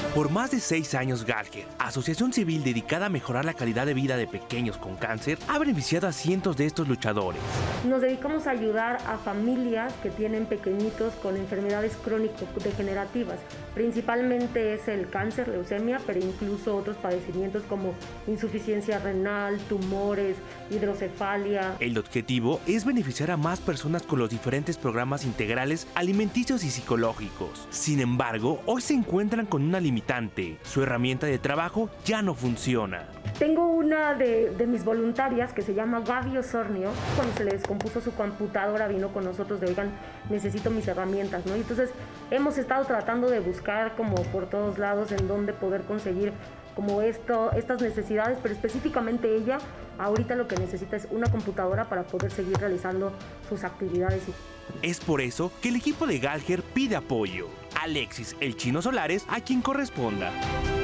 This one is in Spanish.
Por más de 6 años, Galger, asociación civil dedicada a mejorar la calidad de vida de pequeños con cáncer, ha beneficiado a cientos de estos luchadores. Nos dedicamos a ayudar a familias que tienen pequeñitos con enfermedades crónico-degenerativas. Principalmente es el cáncer, leucemia, pero incluso otros padecimientos como insuficiencia renal, tumores, hidrocefalia. El objetivo es beneficiar a más personas con los diferentes programas integrales alimenticios y psicológicos. Sin embargo, hoy se encuentran con una limitante. Su herramienta de trabajo ya no funciona. Tengo una de mis voluntarias que se llama Gaby Osornio. Cuando se le descompuso su computadora vino con nosotros de, oigan, necesito mis herramientas, ¿no? Y entonces hemos estado tratando de buscar como por todos lados en dónde poder conseguir como estas necesidades, pero específicamente ella ahorita lo que necesita es una computadora para poder seguir realizando sus actividades. Es por eso que el equipo de Galger pide apoyo. Alexis, el Chino Solares, a quien corresponda.